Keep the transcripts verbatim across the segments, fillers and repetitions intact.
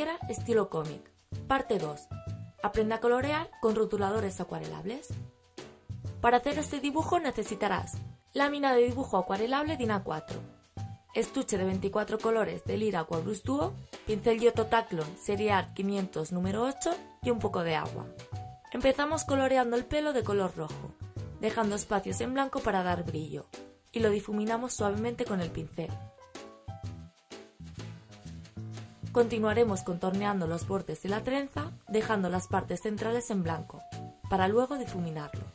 arquera estilo cómic. Parte dos. Aprende a colorear con rotuladores acuarelables. Para hacer este dibujo necesitarás lámina de dibujo acuarelable DIN A cuatro, estuche de veinticuatro colores de Lira Aquabrush Duo, pincel Giotto Taclon Serie Art quinientos número ocho y un poco de agua. Empezamos coloreando el pelo de color rojo, dejando espacios en blanco para dar brillo, y lo difuminamos suavemente con el pincel. Continuaremos contorneando los bordes de la trenza, dejando las partes centrales en blanco, para luego difuminarlo.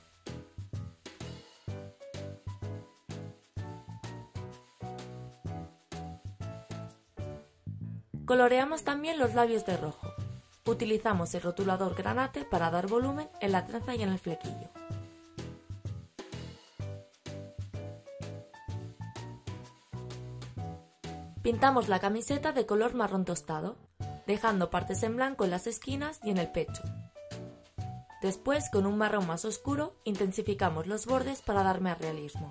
Coloreamos también los labios de rojo. Utilizamos el rotulador granate para dar volumen en la trenza y en el flequillo. Pintamos la camiseta de color marrón tostado, dejando partes en blanco en las esquinas y en el pecho. Después, con un marrón más oscuro, intensificamos los bordes para dar más realismo.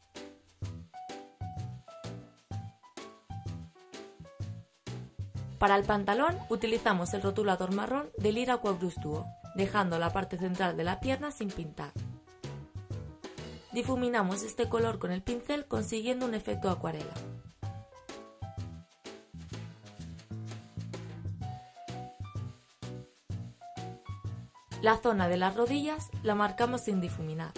Para el pantalón utilizamos el rotulador marrón de Lira Aquabrush Duo, dejando la parte central de la pierna sin pintar. Difuminamos este color con el pincel consiguiendo un efecto acuarela. La zona de las rodillas la marcamos sin difuminar.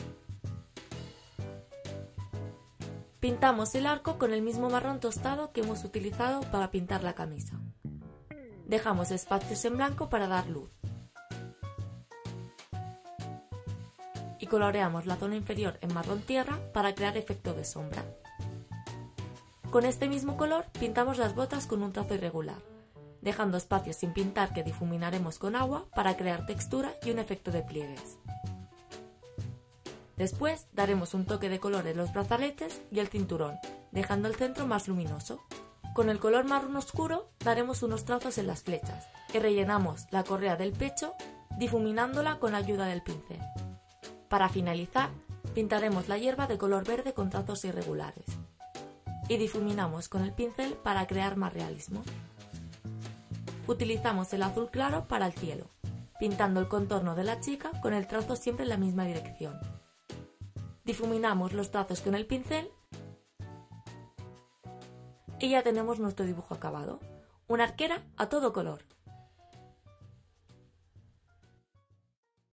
Pintamos el arco con el mismo marrón tostado que hemos utilizado para pintar la camisa. Dejamos espacios en blanco para dar luz. Y coloreamos la zona inferior en marrón tierra para crear efecto de sombra. Con este mismo color pintamos las botas con un trazo irregular, dejando espacios sin pintar que difuminaremos con agua para crear textura y un efecto de pliegues. Después daremos un toque de color en los brazaletes y el cinturón, dejando el centro más luminoso. Con el color marrón oscuro daremos unos trazos en las flechas y rellenamos la correa del pecho difuminándola con ayuda del pincel. Para finalizar, pintaremos la hierba de color verde con trazos irregulares y difuminamos con el pincel para crear más realismo. Utilizamos el azul claro para el cielo, pintando el contorno de la chica con el trazo siempre en la misma dirección. Difuminamos los trazos con el pincel y ya tenemos nuestro dibujo acabado. Una arquera a todo color.